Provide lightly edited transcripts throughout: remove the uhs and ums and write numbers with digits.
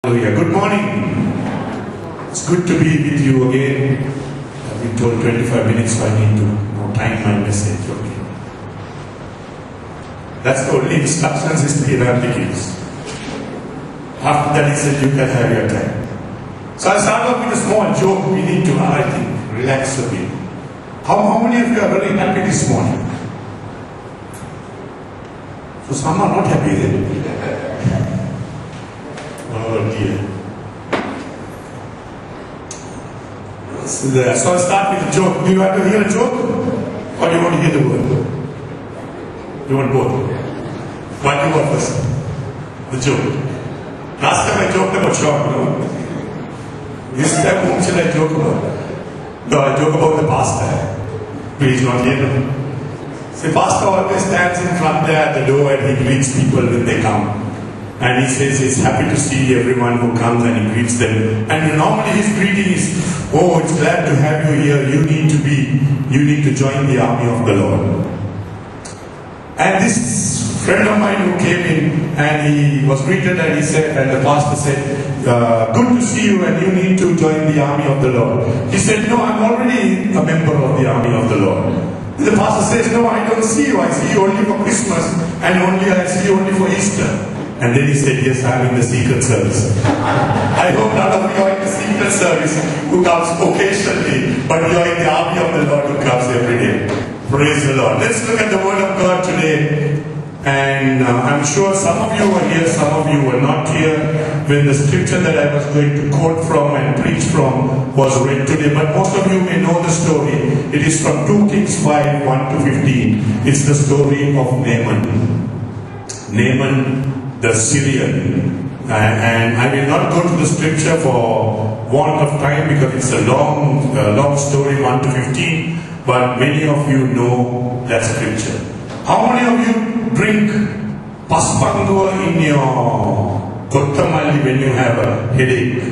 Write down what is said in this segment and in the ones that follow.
Hallelujah. Good morning. It's good to be with you again. I've been told 25 minutes, so I need to time my message. Okay. That's the only instructions Sister Hirati gives. After that, he said, you can have your time. So I'll start off with a small joke. We need to, I think, relax a bit. How many of you are very happy this morning? So some are not happy then. Oh dear. So I'll start with a joke. Do you want to hear a joke? Or do you want to hear the word? You want both? What do you want first? The joke. Last time I joked about shock, no? This time whom shall I joke about? No, I joke about the pastor. But he's not here now. The pastor always stands in front there at the door and he greets people when they come. And he says he's happy to see everyone who comes and he greets them. And normally his greeting is, oh, it's glad to have you here. You need to join the army of the Lord. And this friend of mine who came in and he was greeted and he said, and the pastor said, good to see you and you need to join the army of the Lord. He said, no, I'm already a member of the army of the Lord. The pastor says, no, I don't see you. I see you only for Christmas and I see you only for Easter. And then he said, yes, I'm in the secret service. I hope none of you are in the secret service who comes occasionally, but you are in the army of the Lord who comes every day. Praise the Lord. Let's look at the Word of God today. And I'm sure some of you were here, some of you were not here when the scripture that I was going to quote from and preach from was read today. But most of you may know the story. It is from 2 Kings 5, 1 to 15. It's the story of Naaman. Naaman the Syrian. And I will not go to the scripture for want of time because it's a long story, 1 to 15. But many of you know that scripture. How many of you drink paspangu in your kottamali when you have a headache?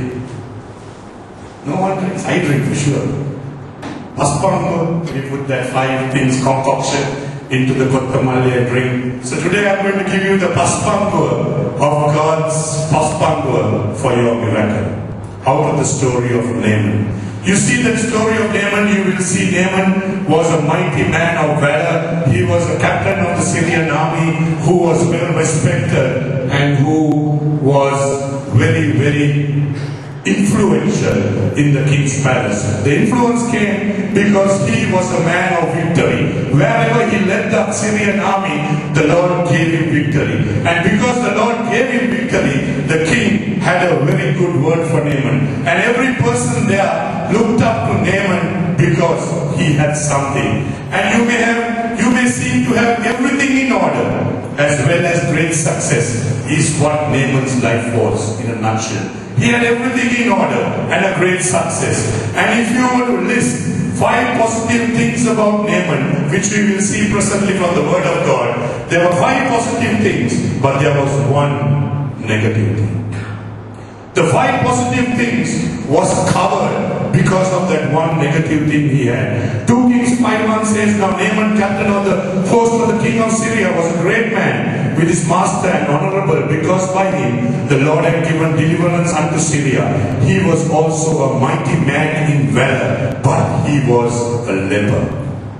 No one drinks. I drink for sure. Paspangu, we put that 5 things concoction into the kottamali and drink. So today I'm going to give you the paspangu of God's paspangu for your miracle. Out of the story of Naaman. You see that story of Naaman, you will see Naaman was a mighty man of valor. He was a captain of the Syrian army who was well respected and who was very, very influential in the king's palace. The influence came because he was a man of victory. Wherever he led the Syrian army, the Lord gave him victory. And because the Lord gave him victory, the king had a very good word for Naaman. And every person there looked up to Naaman because he had something. And you may seem to have everything in order, as well as great success is what Naaman's life was in a nutshell. He had everything in order and a great success. And if you were to list 5 positive things about Naaman, which we will see presently from the Word of God, there were 5 positive things, but there was 1 negative thing. The 5 positive things was covered because of that 1 negative thing he had. 2 Kings 5:1 says, now Naaman, captain of the host of the king of Syria, was a great man with his master and honorable, because by him the Lord had given deliverance unto Syria. He was also a mighty man in valor, but he was a leper.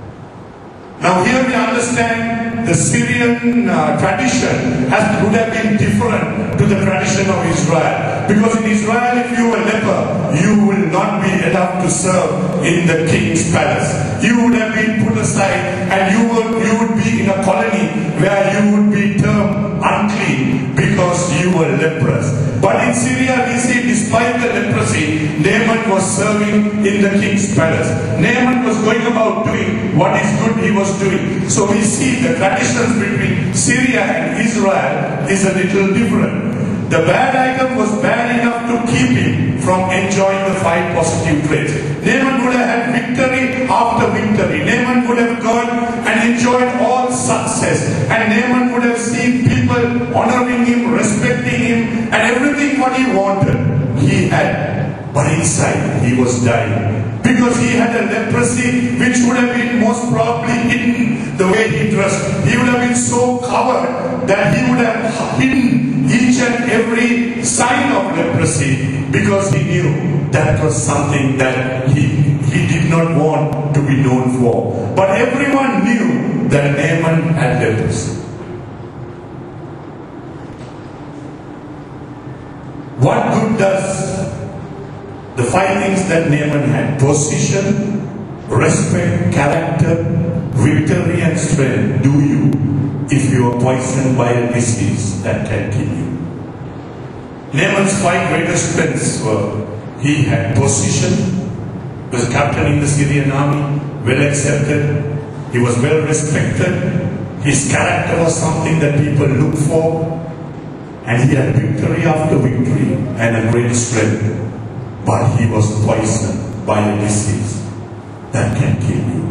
Now here we understand the Syrian tradition would have been different to the tradition of Israel. Because in Israel, if you were a leper, you will not be allowed to serve in the king's palace. You would have been put aside and you would be in a colony where you would be termed unclean because you were leprous. But in Syria, we see despite the leprosy, Naaman was serving in the king's palace. Naaman was going about doing what is good he was doing. So we see the traditions between Syria and Israel is a little different. The bad item was bad enough to keep him from enjoying the 5 positive traits. Naaman would have had victory after victory. Naaman would have gone and enjoyed all success. And Naaman would have seen people honoring him, respecting him, and everything what he wanted, he had. But inside, he was dying. Because he had a leprosy which would have been most probably hidden the way he dressed. He would have been so covered that he would have hidden each and every sign of leprosy because he knew that was something that he did not want to be known for. But everyone knew that Naaman had leprosy. What good does the 5 things that Naaman had? Position, respect, character, victory and strength do you if you are poisoned by a disease that can kill you. Naaman's 5 greatest strengths were: he had position, was captain in the Syrian army, well accepted, he was well respected, his character was something that people look for, and he had victory after victory and a great strength. But he was poisoned by a disease that can kill you.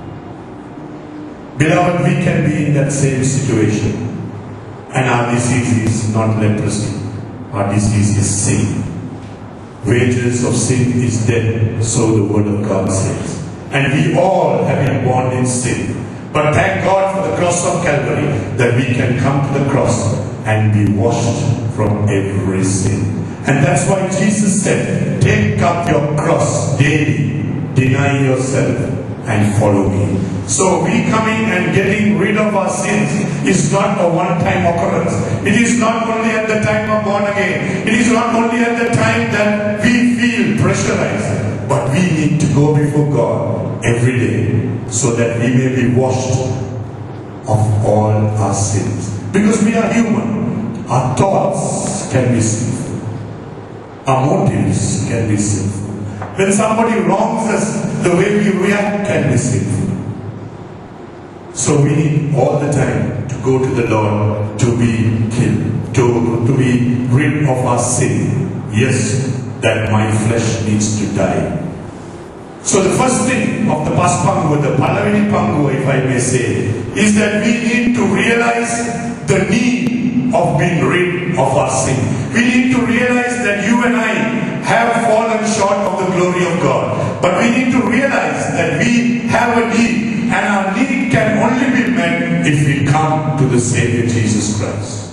Beloved, we can be in that same situation, and our disease is not leprosy. Our disease is sin. Wages of sin is death, so the word of God says. And we all have been born in sin. But thank God for the cross of Calvary that we can come to the cross and be washed from every sin. And that's why Jesus said, take up your cross daily, deny yourself and follow me. So we coming and getting rid of our sins is not a one-time occurrence. It is not only at the time of born again. It is not only at the time that we feel pressurized. But we need to go before God every day so that we may be washed of all our sins. Because we are human. Our thoughts can be sinful. Our motives can be sinful. When somebody wrongs us, the way we react can be sinful. So we need all the time to go to the Lord to be killed, to be rid of our sin. Yes, that my flesh needs to die. So the first thing of the Paspangu, the Palavini Pangu, if I may say, is that we need to realize the need of being rid of our sin. We need to realize that you and I have fallen short of the glory of God. But we need to realize that we have a need, and our need can only be met if we come to the Savior Jesus Christ.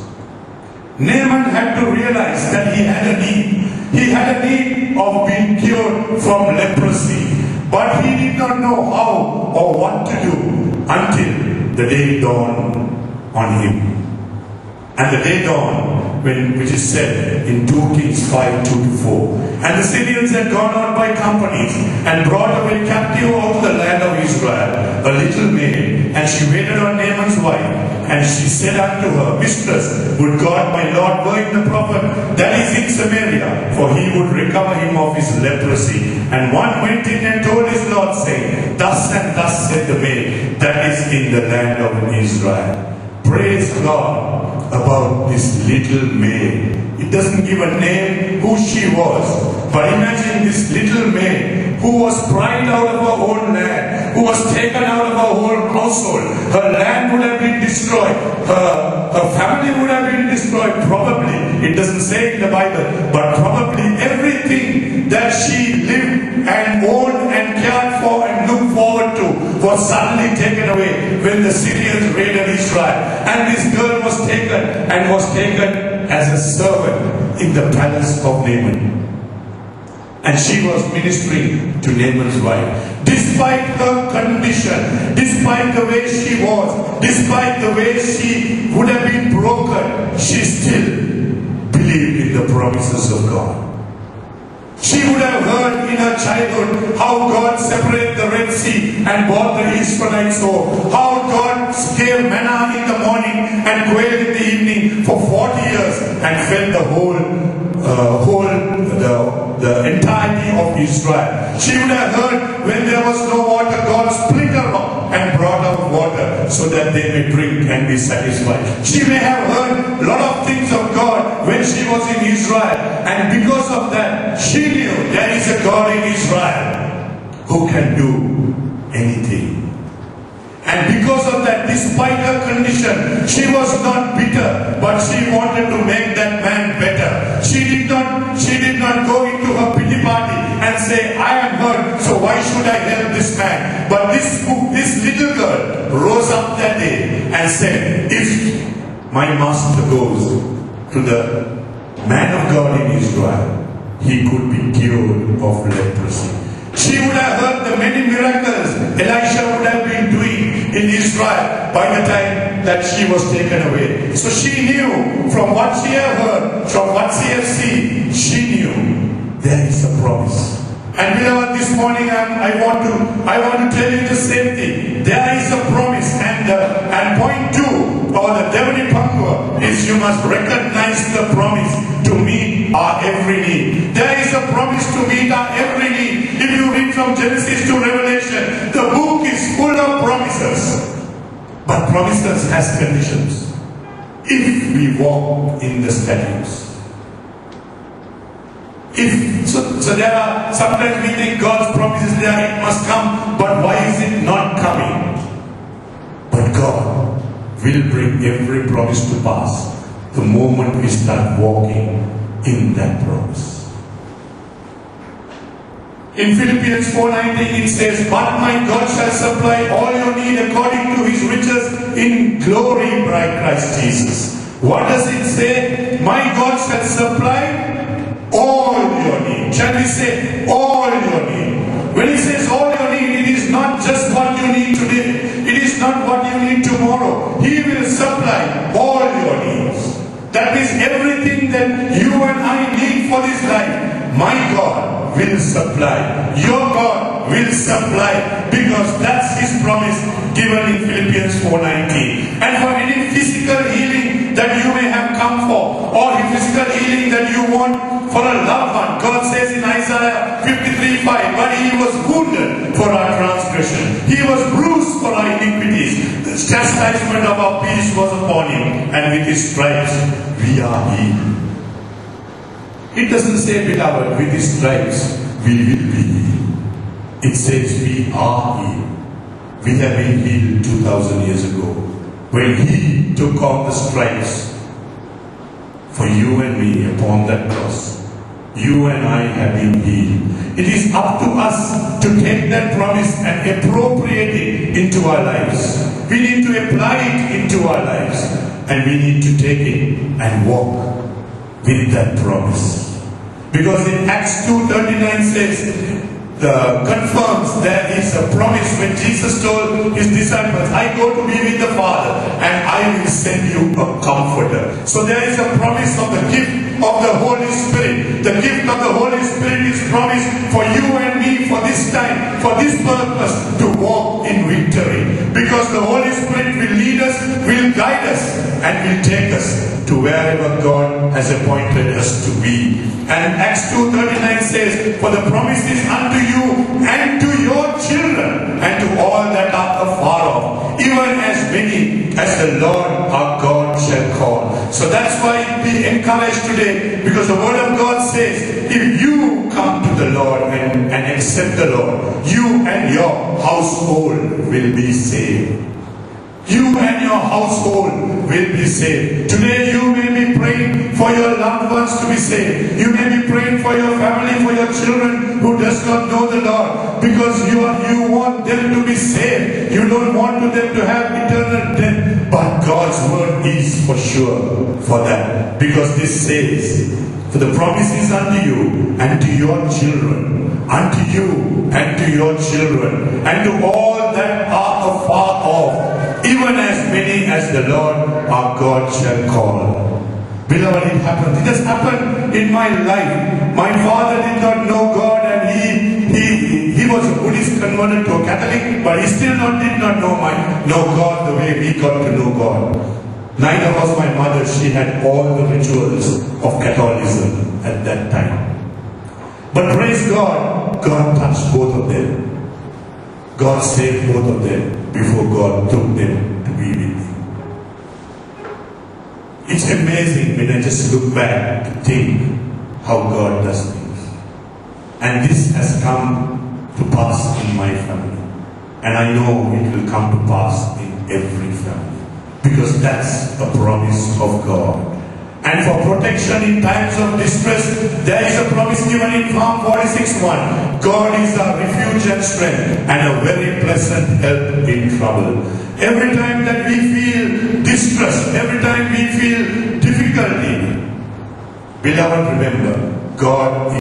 Naaman had to realize that he had a need. He had a need of being cured from leprosy. But he did not know how or what to do until the day dawned on him. And the day dawned, which is said in 2 Kings 5:2-4. And the Syrians had gone out by companies and brought away captive out of the land of Israel a little maid, and she waited on Naaman's wife. And she said unto her, Mistress, would God my Lord were in the prophet that is in Samaria, for he would recover him of his leprosy. And one went in and told his Lord, saying, Thus and thus said the maid that is in the land of Israel. Praise God about this little maid. It doesn't give a name who she was. But imagine this little maid who was pried out of her own land, who was taken out of her whole household. Her land would have been destroyed. Her family would have been destroyed, probably. It doesn't say in the Bible, but probably everything that she lived and owned and cared for and looked forward to was suddenly taken away when the Syrians raided Israel. And this girl was taken as a servant in the palace of Naaman. And she was ministering to Naaman's wife. Despite her condition, despite the way she was, despite the way she would have been broken, she still believed in the promises of God. She would have heard in her childhood how God separated the Red Sea and brought the Israelites home. How God gave manna in the morning and quail in the evening for 40 years and fed the entirety of Israel. She would have heard when there was no water, God split a rock and brought out water so that they may drink and be satisfied. She may have heard a lot of things of God when she was in Israel, and because of that, she knew there is a God in Israel who can do anything. And because of that, despite her condition, she was not bitter, but she wanted to make that man better. She did not go into her pity party and say, I am hurt, so why should I help this man? But this little girl rose up that day and said, if my master goes to the man of God in Israel, he could be cured of leprosy. She would have heard the many miracles Elisha would have been doing in Israel by the time that she was taken away. So she knew from what she had heard, from what she had seen, she knew there is a promise. And beloved, this morning I want to tell you the same thing. There is a promise, and point two, or the Devani Pangwa, is you must recognize the promise to meet our every need. There is a promise to meet our every need. If you read from Genesis to Revelation, the book is full of promises. But promises has conditions. If we walk in the statutes. So there are, sometimes we think God's promises there, it must come, but why is it not coming? But God will bring every promise to pass the moment we start walking in that promise. In Philippians 4:19 it says, "But my God shall supply all your need according to his riches in glory by Christ Jesus." What does it say? My God shall supply all your need. Shall we say all your need? When he says all your need, it is not just what you need today. It is not what you need tomorrow. He will supply all your needs. That means everything that you and I need for this life, my God will supply. Your God will supply, because that's his promise given in Philippians 4:19. And for any physical healing that you may have come for, or physical healing that you want for a loved one, God says in Isaiah 53:5, "But he was wounded for our transgression, he was bruised for our iniquities. The chastisement of our peace was upon him, and with his stripes we are healed." It doesn't say, beloved, with his stripes we will be healed. It says we are healed. We have been healed 2000 years ago, when he took on the stripes for you and me upon that cross. You and I have been healed. It is up to us to take that promise and appropriate it into our lives. We need to apply it into our lives, and we need to take it and walk with that promise. Because in Acts 2:39 says, confirms there is a promise when Jesus told his disciples, "I go to be with the Father, and I will send you a comforter." So there is a promise of the gift of the Holy Spirit. The gift of the Holy Spirit is promised for you and me for this time, for this purpose, to walk in victory. Because the Holy Spirit will lead us, will guide us, and will take us to wherever God has appointed us to be. And Acts 2:39 says, "For the promise is unto you and to your children and to all that are afar off, even as many as the Lord our God shall call." So that's why be encouraged today, because the word of God says, if you come to the Lord and accept the Lord, you and your household will be saved. You and your household will be saved. Today you may be praying for your loved ones to be saved. You may be praying for your family, for your children who does not know the Lord, because you want them to be saved. You don't want them to have eternal death. But God's word is for sure for that. Because this says, "For the promise is unto you and to your children, unto you and to your children, and to all that are afar off, even as many as the Lord our God shall call." Beloved, it happened. It has happened in my life. My father did not know God, and he was a Buddhist converted to a Catholic, but he still did not know God the way we got to know God. Neither was my mother. She had all the rituals of Catholicism at that time. But praise God, God touched both of them. God saved both of them before God took them to be with me. It's amazing when I just look back to think how God does things. And this has come to pass in my family. And I know it will come to pass in every family. Because that's a promise of God. And for protection in times of distress, there is a promise given in Psalm 46:1. God is our refuge and strength, and a very pleasant help in trouble. Every time that we feel distress, every time we feel difficult, difficulty, beloved, remember, God